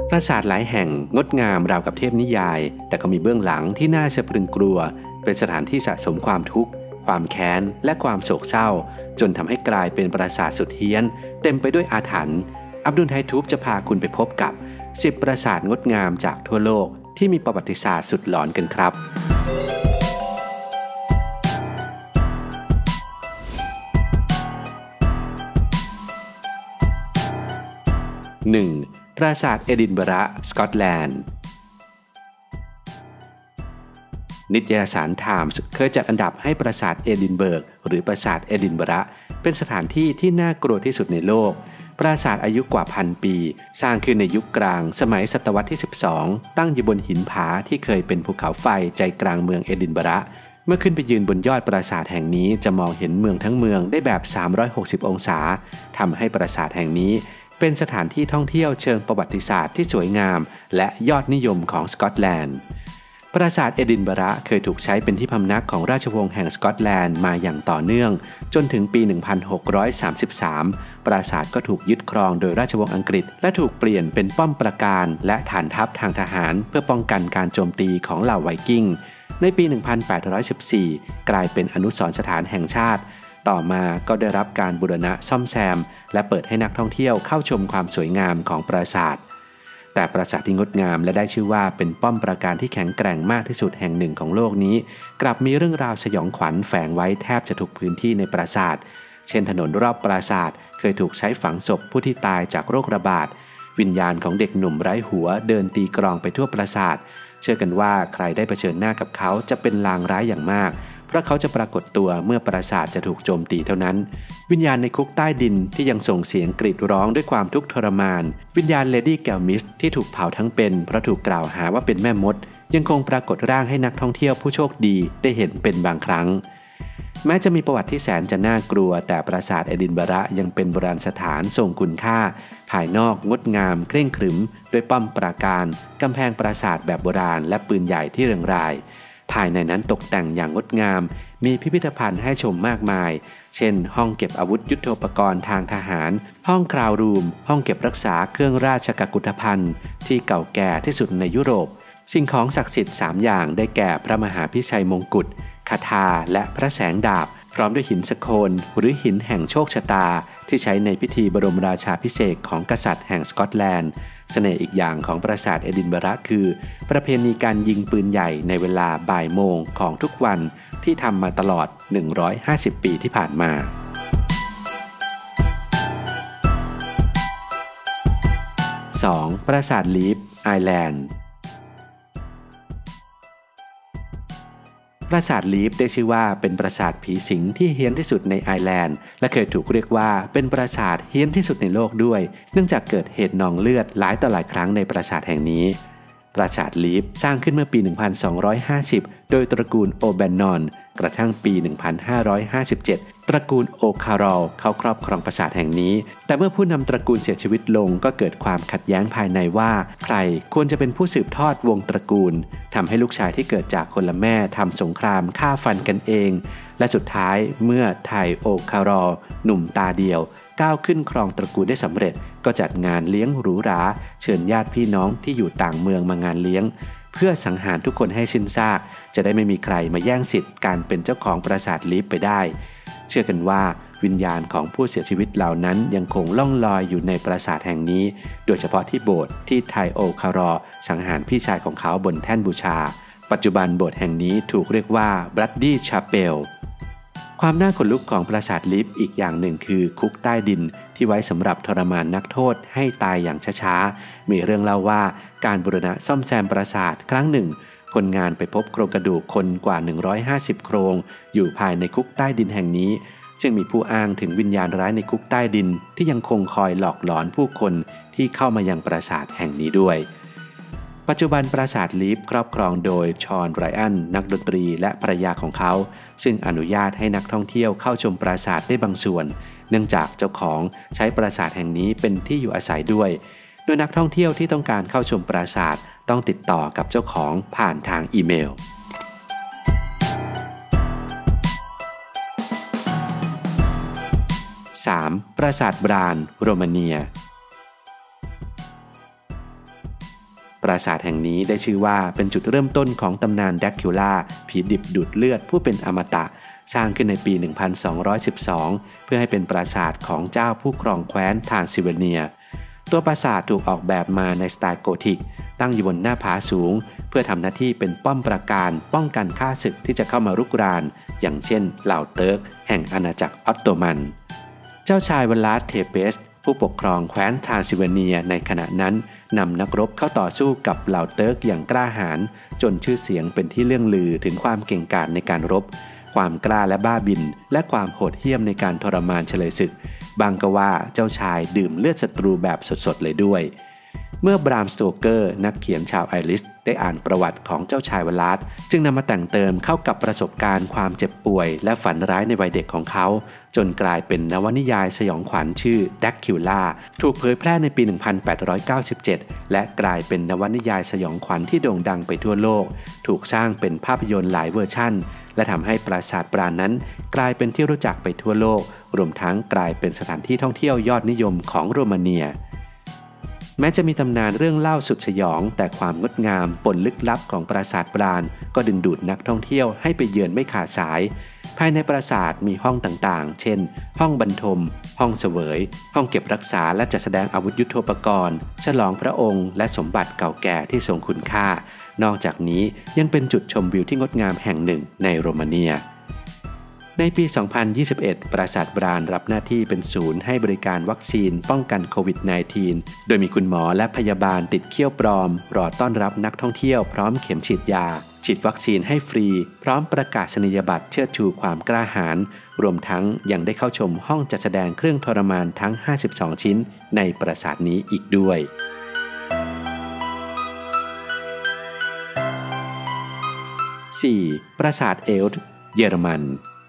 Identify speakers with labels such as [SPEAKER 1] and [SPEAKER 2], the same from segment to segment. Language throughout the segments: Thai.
[SPEAKER 1] ปราสาทหลายแห่งงดงามราวกับเทพนิยายแต่ก็มีเบื้องหลังที่น่าสะพรึงกลัวเป็นสถานที่สะสมความทุกข์ความแค้นและความโศกเศร้าจนทำให้กลายเป็นปราสาทสุดเฮี้ยนเต็มไปด้วยอาถรรพ์อับดุลไททูบจะพาคุณไปพบกับ10ปราสาทงดงามจากทั่วโลกที่มีประวัติศาสตร์สุดหลอนกันครับ 1. ปราสาทเอดินบะระ สกอตแลนด์นิตยสารไทมส์เคยจัดอันดับให้ปราสาทเอดินเบิร์กหรือปราสาทเอดินบะระเป็นสถานที่ที่น่ากลัวที่สุดในโลกปราสาทอายุกว่า1,000 ปีสร้างขึ้นในยุคกลางสมัยศตวรรษที่12ตั้งอยู่บนหินผาที่เคยเป็นภูเขาไฟใจกลางเมืองเอดินบะระเมื่อขึ้นไปยืนบนยอดปราสาทแห่งนี้จะมองเห็นเมืองทั้งเมืองได้แบบ360องศาทำให้ปราสาทแห่งนี้เป็นสถานที่ท่องเที่ยวเชิงประวัติศาสตร์ที่สวยงามและยอดนิยมของสกอตแลนด์ปราสาทเอดินบะระเคยถูกใช้เป็นที่พำนักของราชวงศ์แห่งสกอตแลนด์มาอย่างต่อเนื่องจนถึงปี 1633 ปราสาทก็ถูกยึดครองโดยราชวงศ์อังกฤษและถูกเปลี่ยนเป็นป้อมปราการและฐานทัพทางทหารเพื่อป้องกันการโจมตีของเหล่าไวกิ้งในปี 1814 กลายเป็นอนุสรณ์สถานแห่งชาติต่อมาก็ได้รับการบูรณะซ่อมแซมและเปิดให้นักท่องเที่ยวเข้าชมความสวยงามของปราสาทแต่ปราสาทที่งดงามและได้ชื่อว่าเป็นป้อมปราการที่แข็งแกร่งมากที่สุดแห่งหนึ่งของโลกนี้กลับมีเรื่องราวสยองขวัญแฝงไว้แทบจะทุกพื้นที่ในปราสาทเช่นถนนรอบปราสาทเคยถูกใช้ฝังศพผู้ที่ตายจากโรคระบาดวิญญาณของเด็กหนุ่มไร้หัวเดินตีกลองไปทั่วปราสาทเชื่อกันว่าใครได้เผชิญหน้ากับเขาจะเป็นลางร้ายอย่างมากเพราะเขาจะปรากฏตัวเมื่อปราสาทจะถูกโจมตีเท่านั้นวิญญาณในคุกใต้ดินที่ยังส่งเสียงกรีดร้องด้วยความทุกข์ทรมานวิญญาณเลดี้แกลมิสที่ถูกเผาทั้งเป็นเพราะถูกกล่าวหาว่าเป็นแม่มดยังคงปรากฏร่างให้นักท่องเที่ยวผู้โชคดีได้เห็นเป็นบางครั้งแม้จะมีประวัติที่แสนจะน่ากลัวแต่ปราสาทเอดินบะระยังเป็นโบราณสถานทรงคุณค่าภายนอกงดงามเคร่งครึมด้วยป้อมปราการกำแพงปราสาทแบบโบราณและปืนใหญ่ที่เรืองรายภายในนั้นตกแต่งอย่างงดงามมีพิพิธภัณฑ์ให้ชมมากมายเช่นห้องเก็บอาวุธยุทโธปกรณ์ทางทหารห้องคราวรูมห้องเก็บรักษาเครื่องราชกุฏภัณฑ์ที่เก่าแก่ที่สุดในยุโรปสิ่งของศักดิ์สิทธิ์3อย่างได้แก่พระมหาพิชัยมงกุฎคาถาและพระแสงดาบพร้อมด้วยหินสโคนหรือหินแห่งโชคชะตาที่ใช้ในพิธีบรมราชาภิเษกของกษัตริย์แห่งสกอตแลนด์เสน่ห์อีกอย่างของปราสาทเอดินบะระคือประเพณีการยิงปืนใหญ่ในเวลาบ่ายโมงของทุกวันที่ทำมาตลอด150 ปีที่ผ่านมา 2. ปราสาทลีฟไอร์แลนด์ปราสาทลีฟได้ชื่อว่าเป็นปราสาทผีสิงที่เฮี้ยนที่สุดในไอร์แลนด์และเคยถูกเรียกว่าเป็นปราสาทเฮี้ยนที่สุดในโลกด้วยเนื่องจากเกิดเหตุนองเลือดหลายต่อหลายครั้งในปราสาทแห่งนี้ปราสาทลีฟสร้างขึ้นเมื่อปี 1250 โดยตระกูลโอแบนนอนกระทั่งปี 1557 ตระกูลโอคารอลเข้าครอบครองปราสาทแห่งนี้แต่เมื่อผู้นำตระกูลเสียชีวิตลงก็เกิดความขัดแย้งภายในว่าใครควรจะเป็นผู้สืบทอดวงตระกูลทำให้ลูกชายที่เกิดจากคนละแม่ทำสงครามฆ่าฟันกันเองและสุดท้ายเมื่อไทโอคารอลหนุ่มตาเดียวก้าวขึ้นครองตระกูลได้สำเร็จก็จัดงานเลี้ยงหรูหราเชิญญาติพี่น้องที่อยู่ต่างเมืองมางานเลี้ยงเพื่อสังหารทุกคนให้สิ้นซากจะได้ไม่มีใครมาแย่งสิทธิ์การเป็นเจ้าของปราสาทลีฟไปได้เชื่อกันว่าวิญญาณของผู้เสียชีวิตเหล่านั้นยังคงล่องลอยอยู่ในปราสาทแห่งนี้โดยเฉพาะที่โบสถ์ที่ไทโอคารอสังหารพี่ชายของเขาบนแท่นบูชาปัจจุบันโบสถ์แห่งนี้ถูกเรียกว่าบรัดดี้ชาเปลความน่าขนลุกของปราสาทลีฟอีกอย่างหนึ่งคือคุกใต้ดินที่ไว้สำหรับทรมานนักโทษให้ตายอย่างช้าๆมีเรื่องเล่าว่าการบูรณะซ่อมแซมปราสาทครั้งหนึ่งคนงานไปพบโครงกระดูกคนกว่า150โครงอยู่ภายในคุกใต้ดินแห่งนี้ซึ่งมีผู้อ้างถึงวิญญาณร้ายในคุกใต้ดินที่ยังคงคอยหลอกหลอนผู้คนที่เข้ามายังปราสาทแห่งนี้ด้วยปัจจุบันปราสาทลีฟครอบครองโดยชอนไรอันนักดนตรีและภรรยาของเขาซึ่งอนุญาตให้นักท่องเที่ยวเข้าชมปราสาทได้บางส่วนเนื่องจากเจ้าของใช้ปราสาทแห่งนี้เป็นที่อยู่อาศัยด้วยโดยนักท่องเที่ยวที่ต้องการเข้าชมปราสาทต้องติดต่อกับเจ้าของผ่านทางอีเมล 3. ปราสาทบรานโรมาเนียราสาทแห่งนี้ได้ชื่อว่าเป็นจุดเริ่มต้นของตำนานแดร็กคิวล่าผีดิบดูดเลือดผู้เป็นอมตะสร้างขึ้นในปี 1212 เพื่อให้เป็นปราสาทของเจ้าผู้ครองแคว้นทรานซิลเวเนียตัวปราสาทถูกออกแบบมาในสไตล์โกธิกตั้งอยู่บนหน้าผาสูงเพื่อทำหน้าที่เป็นป้อมปราการป้องกันข้าศึกที่จะเข้ามารุกรานอย่างเช่นเหล่าเติร์กแห่งอาณาจักรออตโตมันเจ้าชายวลาดเทเปสผู้ปกครองแคว้นทรานซิลเวเนียในขณะนั้นนำนักรบเข้าต่อสู้กับเหล่าเติร์กอย่างกล้าหาญจนชื่อเสียงเป็นที่เลื่องลือถึงความเก่งกาจในการรบความกล้าและบ้าบินและความโหดเหี้ยมในการทรมานเฉลยศึกบางก็ว่าเจ้าชายดื่มเลือดศัตรูแบบสดๆเลยด้วยเมื่อบรามสโตเกอร์นักเขียนชาวไอริชได้อ่านประวัติของเจ้าชายวลาดจึงนำมาแต่งเติมเข้ากับประสบการณ์ความเจ็บป่วยและฝันร้ายในวัยเด็กของเขาจนกลายเป็นนวนิยายสยองขวัญชื่อแดร็กคิวล่าถูกเผยแพร่ในปี 1897 และกลายเป็นนวนิยายสยองขวัญที่โด่งดังไปทั่วโลกถูกสร้างเป็นภาพยนตร์หลายเวอร์ชั่นและทำให้ปราสาทปราณนั้นกลายเป็นที่รู้จักไปทั่วโลกรวมทั้งกลายเป็นสถานที่ท่องเที่ยวยอดนิยมของโรมาเนียแม้จะมีตำนานเรื่องเล่าสุดสยองแต่ความงดงามปนลึกลับของปราสาทปราณก็ดึงดูดนักท่องเที่ยวให้ไปเยือนไม่ขาดสายภายในปราสาทมีห้องต่างๆเช่นห้องบรรทมห้องเสวยห้องเก็บรักษาและจัดแสดงอาวุธยุทโธปกรณ์ฉลองพระองค์และสมบัติเก่าแก่ที่ทรงคุณค่านอกจากนี้ยังเป็นจุดชมวิวที่งดงามแห่งหนึ่งในโรมาเนียในปี 2021 ปราสาทปราณรับหน้าที่เป็นศูนย์ให้บริการวัคซีนป้องกันโควิด -19 โดยมีคุณหมอและพยาบาลติดเขี้ยวปลอมรอต้อนรับนักท่องเที่ยวพร้อมเข็มฉีดยาฉีดวัคซีนให้ฟรีพร้อมประกาศนียบัตรเชิดชูความกล้าหาญรวมทั้งยังได้เข้าชมห้องจัดแสดงเครื่องทรมานทั้ง 52 ชิ้นในปราสาทนี้อีกด้วย 4. ปราสาทเอลท์เยอรมัน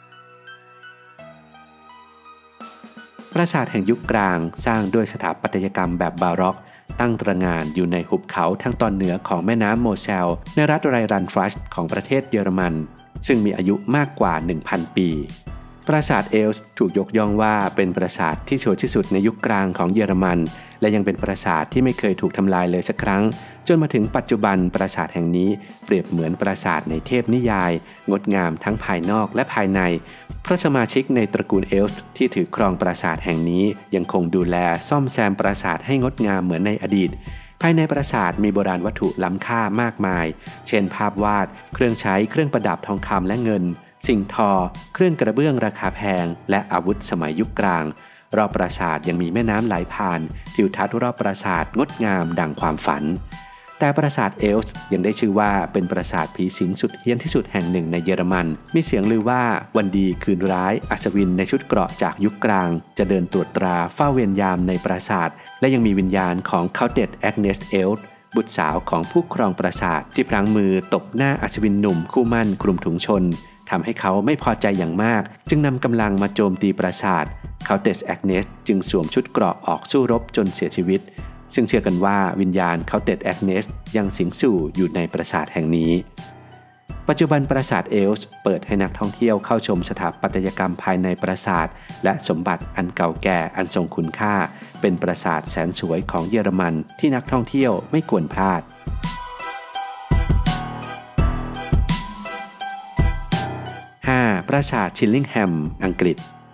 [SPEAKER 1] ปราสาทแห่งยุคกลางสร้างด้วยสถาปัตยกรรมแบบบาร็อกตั้งตระหง่านอยู่ในหุบเขาทางตอนเหนือของแม่น้ำโมเซลในรัฐไรรันฟรัชของประเทศเยอรมันซึ่งมีอายุมากกว่า 1,000 ปีปราสาทเอลส์ถูกยกย่องว่าเป็นปราสาทที่สวยที่สุดในยุคกลางของเยอรมันและยังเป็นปราสาทที่ไม่เคยถูกทำลายเลยสักครั้งจนมาถึงปัจจุบันปราสาทแห่งนี้เปรียบเหมือนปราสาทในเทพนิยายงดงามทั้งภายนอกและภายในเพราะสมาชิกในตระกูลเอลส์ที่ถือครองปราสาทแห่งนี้ยังคงดูแลซ่อมแซมปราสาทให้งดงามเหมือนในอดีตภายในปราสาทมีโบราณวัตถุล้ำค่ามากมายเช่นภาพวาดเครื่องใช้เครื่องประดับทองคำและเงินสิ่งทอเครื่องกระเบื้องราคาแพงและอาวุธสมัยยุคกลางรอบปราสาทยังมีแม่น้ำไหลผ่านทิวทัศน์รอบปราสาทงดงามดังความฝันแต่ปราสาทเอลส์ยังได้ชื่อว่าเป็นปราสาทผีสิงสุดเฮี้ยนที่สุดแห่งหนึ่งในเยอรมันมีเสียงลือว่าวันดีคืนร้ายอัศวินในชุดเกราะจากยุคกลางจะเดินตรวจตราเฝ้าเวรยามในปราสาทและยังมีวิญญาณของเคาเตตแอกเนสเอลส์บุตรสาวของผู้ครองปราสาทที่พลั้งมือตบหน้าอัศวินหนุ่มคู่มั่นคลุมถุงชนทำให้เขาไม่พอใจอย่างมากจึงนำกำลังมาโจมตีปราสาทเคาเตสแอกเนสจึงสวมชุดเกราะออกสู้รบจนเสียชีวิตซึ่งเชื่อกันว่าวิญญาณเคาเตสแอกเนสยังสิงสู่อยู่ในปราสาทแห่งนี้ปัจจุบันปราสาทเอลส์เปิดให้นักท่องเที่ยวเข้าชมสถาปัตยกรรมภายในปราสาทและสมบัติอันเก่าแก่อันทรงคุณค่าเป็นปราสาทแสนสวยของเยอรมันที่นักท่องเที่ยวไม่ควรพลาด5. ปราสาทชิลลิงแฮมอังกฤษ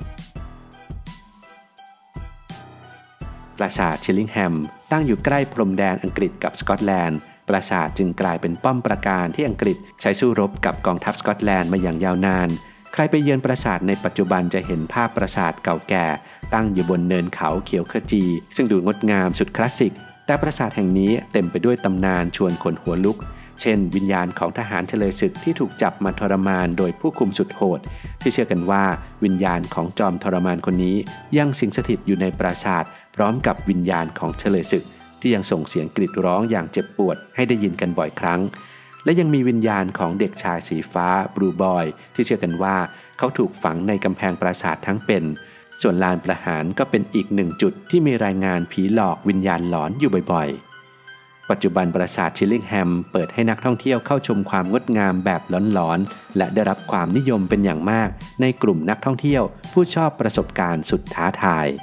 [SPEAKER 1] ปราสาทชิลลิงแฮมตั้งอยู่ใกล้พรมแดนอังกฤษกับสกอตแลนด์ปราสาทจึงกลายเป็นป้อมปราการที่อังกฤษใช้สู้รบกับกองทัพสกอตแลนด์มาอย่างยาวนานใครไปเยือนปราสาทในปัจจุบันจะเห็นภาพปราสาทเก่าแก่ตั้งอยู่บนเนินเขาเขียวขจีซึ่งดูงดงามสุดคลาสสิกแต่ปราสาทแห่งนี้เต็มไปด้วยตำนานชวนขนหัวลุกเช่นวิญญาณของทหารเฉลยศึกที่ถูกจับมาทรมานโดยผู้คุมสุดโหดที่เชื่อกันว่าวิญญาณของจอมทรมานคนนี้ยังสิงสถิตอยู่ในปราสาทพร้อมกับวิญญาณของเฉลยศึกที่ยังส่งเสียงกรีดร้องอย่างเจ็บปวดให้ได้ยินกันบ่อยครั้งและยังมีวิญญาณของเด็กชายสีฟ้าบลูบอยที่เชื่อกันว่าเขาถูกฝังในกำแพงปราสาททั้งเป็นส่วนลานประหารก็เป็นอีกหนึ่งจุดที่มีรายงานผีหลอกวิญญาณหลอนอยู่บ่อยๆปัจจุบันปราสาทชิลลิงแฮมเปิดให้นักท่องเที่ยวเข้าชมความงดงามแบบหลอนๆและได้รับความนิยมเป็นอย่างมากในกลุ่มนักท่องเที่ยวผู้ชอบประสบการณ์สุดท้าทาย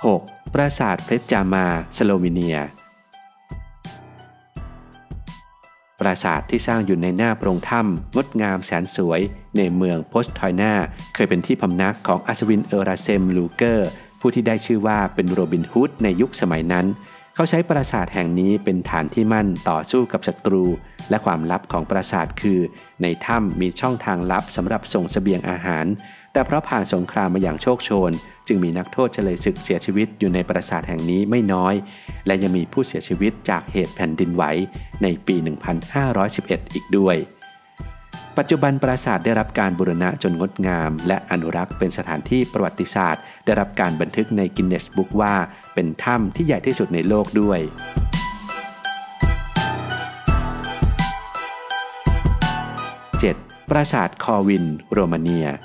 [SPEAKER 1] 6. ปราสาทเพชรจามาสโลวีเนียปราสาทที่สร้างอยู่ในหน้าโพรงถ้ำงดงามแสนสวยในเมืองโพสทอยนาเคยเป็นที่พำนักของอัศวินเอราเซมลูเกอร์ผู้ที่ได้ชื่อว่าเป็นโรบินฮูดในยุคสมัยนั้นเขาใช้ปราสาทแห่งนี้เป็นฐานที่มั่นต่อสู้กับศัตรูและความลับของปราสาทคือในถ้ำมีช่องทางลับสำหรับส่งเสบียงอาหารแต่เพราะผ่านสงครามมาอย่างโชคโชนจึงมีนักโทษเฉลยศึกเสียชีวิตอยู่ในปราสาทแห่งนี้ไม่น้อยและยังมีผู้เสียชีวิตจากเหตุแผ่นดินไหวในปี 1511 อีกด้วยปัจจุบันปราสาทได้รับการบูรณะจนงดงามและอนุรักษ์เป็นสถานที่ประวัติศาสตร์ได้รับการบันทึกในกินเนสบุ๊กว่าเป็นถ้ำที่ใหญ่ที่สุดในโลกด้วย 7. ปราสาทคอวินโรมาเนีย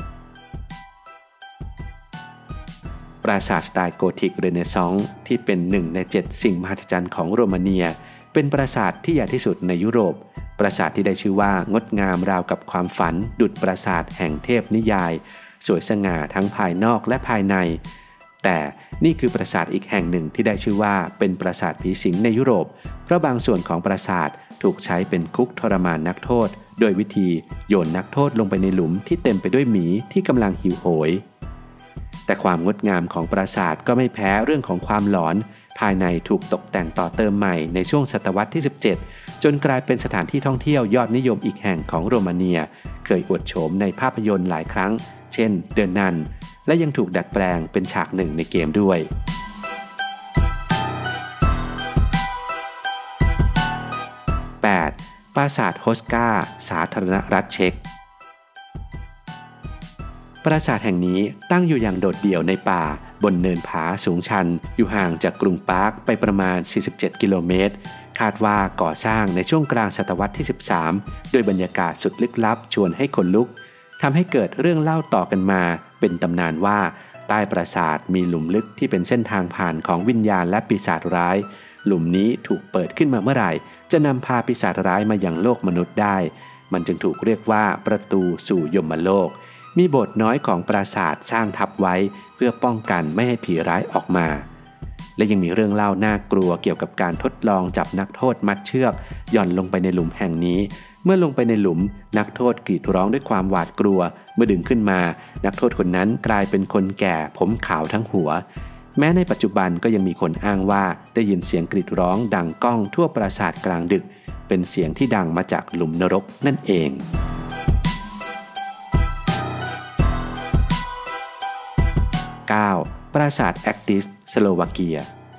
[SPEAKER 1] ปราสาทสไตล์โกธิกเรเนซองส์ที่เป็น1 ใน 7 สิ่งมหัศจรรย์ของโรมาเนียเป็นปราสาทที่ใหญ่ที่สุดในยุโรปปราสาทที่ได้ชื่อว่างดงามราวกับความฝันดุจปราสาทแห่งเทพนิยายสวยสง่าทั้งภายนอกและภายในแต่นี่คือปราสาทอีกแห่งหนึ่งที่ได้ชื่อว่าเป็นปราสาทผีสิงในยุโรปเพราะบางส่วนของปราสาทถูกใช้เป็นคุกทรมานนักโทษโดยวิธีโยนนักโทษลงไปในหลุมที่เต็มไปด้วยหมีที่กำลังหิวโหยแต่ความงดงามของปราสาทก็ไม่แพ้เรื่องของความหลอนภายในถูกตกแต่งต่อเติมใหม่ในช่วงศตวรรษที่ 17จนกลายเป็นสถานที่ท่องเที่ยวยอดนิยมอีกแห่งของโรมาเนียเคยอวดโฉมในภาพยนตร์หลายครั้งเช่นเดอะนันและยังถูกดัดแปลงเป็นฉากหนึ่งในเกมด้วย 8. ปราสาทโฮสกาสาธารณรัฐเช็กปราสาทแห่งนี้ตั้งอยู่อย่างโดดเดี่ยวในป่าบนเนินผาสูงชันอยู่ห่างจากกรุงปาร์คไปประมาณ47กิโลเมตรคาดว่าก่อสร้างในช่วงกลางศตวรรษที่13โดยบรรยากาศสุดลึกลับชวนให้ขนลุกทำให้เกิดเรื่องเล่าต่อกันมาเป็นตำนานว่าใต้ปราสาทมีหลุมลึกที่เป็นเส้นทางผ่านของวิญญาณและปีศาจร้ายหลุมนี้ถูกเปิดขึ้นมาเมื่อไหร่จะนำพาปีศาจร้ายมายังโลกมนุษย์ได้มันจึงถูกเรียกว่าประตูสู่ยมโลกมีโบสถ์น้อยของปราสาทสร้างทับไว้เพื่อป้องกันไม่ให้ผีร้ายออกมาและยังมีเรื่องเล่าน่ากลัวเกี่ยวกับการทดลองจับนักโทษมัดเชือกหย่อนลงไปในหลุมแห่งนี้เมื่อลงไปในหลุมนักโทษกรีดร้องด้วยความหวาดกลัวเมื่อดึงขึ้นมานักโทษคนนั้นกลายเป็นคนแก่ผมขาวทั้งหัวแม้ในปัจจุบันก็ยังมีคนอ้างว่าได้ยินเสียงกรีดร้องดังก้องทั่วปราสาทกลางดึกเป็นเสียงที่ดังมาจากหลุมนรกนั่นเอง9. ปราสาทแอคติสสโลวาเกีย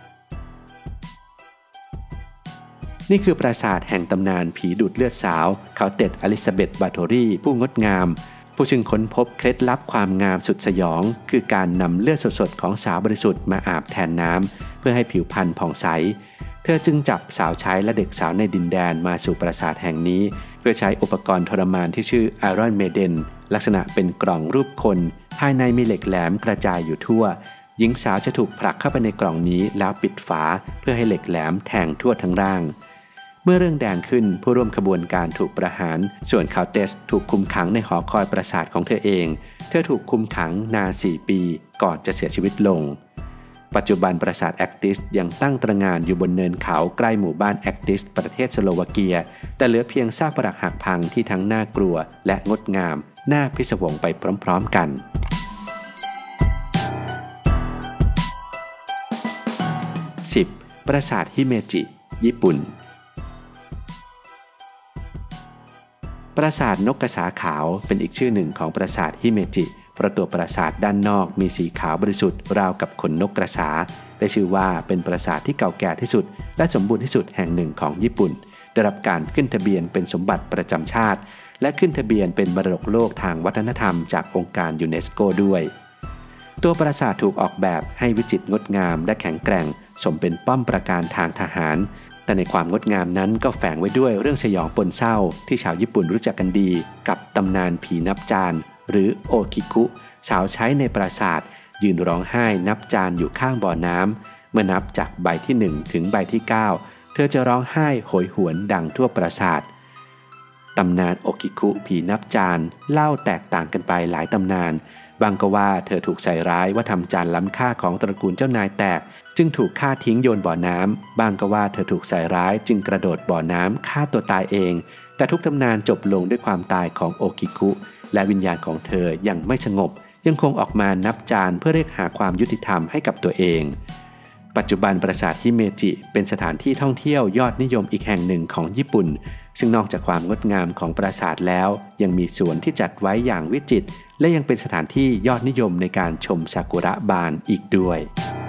[SPEAKER 1] นี่คือปราสาทแห่งตำนานผีดูดเลือดสาวเขาเต็ดอลิซาเบธบาโทรีผู้งดงามผู้จึงค้นพบเคล็ดลับความงามสุดสยองคือการนำเลือดสดๆของสาวบริสุทธิ์มาอาบแทนน้ำเพื่อให้ผิวพรรณผ่องใสเธอจึงจับสาวใช้และเด็กสาวในดินแดนมาสู่ปราสาทแห่งนี้เพื่อใช้อุปกรณ์ทรมานที่ชื่อไอรอนเมเดนลักษณะเป็นกล่องรูปคนภายในมีเหล็กแหลมกระจายอยู่ทั่วหญิงสาวจะถูกผลักเข้าไปในกล่องนี้แล้วปิดฝาเพื่อให้เหล็กแหลมแทงทั่วทั้งร่างเมื่อเรื่องแดงขึ้นผู้ร่วมขบวนการถูกประหารส่วนคาวเตสถูกคุมขังในหอคอยปราสาทของเธอเองเธอถูกคุมขังนาน4 ปีก่อนจะเสียชีวิตลงปัจจุบันปราสาทแอคติสยังตั้งตระหง่านอยู่บนเนินเขาใกล้หมู่บ้านแอคติสประเทศสโลวาเกียแต่เหลือเพียงซากปรักหักพังที่ทั้งน่ากลัวและงดงามน่าพิศวงไปพร้อมๆกัน 10. ปราสาทฮิเมจิญี่ปุ่นปราสาทนกกระสาขาวเป็นอีกชื่อหนึ่งของปราสาทฮิเมจิเพราะตัวปราสาทด้านนอกมีสีขาวบริสุทธิ์ราวกับขนนกกระสาได้ชื่อว่าเป็นปราสาทที่เก่าแก่ที่สุดและสมบูรณ์ที่สุดแห่งหนึ่งของญี่ปุ่นได้รับการขึ้นทะเบียนเป็นสมบัติประจำชาติและขึ้นทะเบียนเป็นมรดกโลกทางวัฒนธรรมจากองค์การยูเนสโกด้วยตัวปราสาทถูกออกแบบให้วิจิตรงดงามและแข็งแกร่งสมเป็นป้อมปราการทางทหารแต่ในความงดงามนั้นก็แฝงไว้ด้วยเรื่องสยองปนเศร้าที่ชาวญี่ปุ่นรู้จักกันดีกับตำนานผีนับจานหรือโอคิคุสาวใช้ในปราสาทยืนร้องไห้นับจานอยู่ข้างบ่อน้ำเมื่อนับจากใบที่1ถึงใบที่9เธอจะร้องไห้โหยหวนดังทั่วปราสาทตำนานโอคิคุผีนับจานเล่าแตกต่างกันไปหลายตำนานบางก็ว่าเธอถูกใส่ร้ายว่าทำจานล้ำค่าของตระกูลเจ้านายแตกจึงถูกฆ่าทิ้งโยนบ่อน้ำบางก็ว่าเธอถูกใส่ร้ายจึงกระโดดบ่อน้ำฆ่าตัวตายเองแต่ทุกตำนานจบลงด้วยความตายของโอคิคุและวิญญาณของเธอยังไม่สงบยังคงออกมานับจานเพื่อเรียกหาความยุติธรรมให้กับตัวเองปัจจุบันปราสาทฮิเมจิเป็นสถานที่ท่องเที่ยวยอดนิยมอีกแห่งหนึ่งของญี่ปุ่นซึ่งนอกจากความงดงามของปราสาทแล้วยังมีสวนที่จัดไว้อย่างวิจิตรและยังเป็นสถานที่ยอดนิยมในการชมซากุระบานอีกด้วย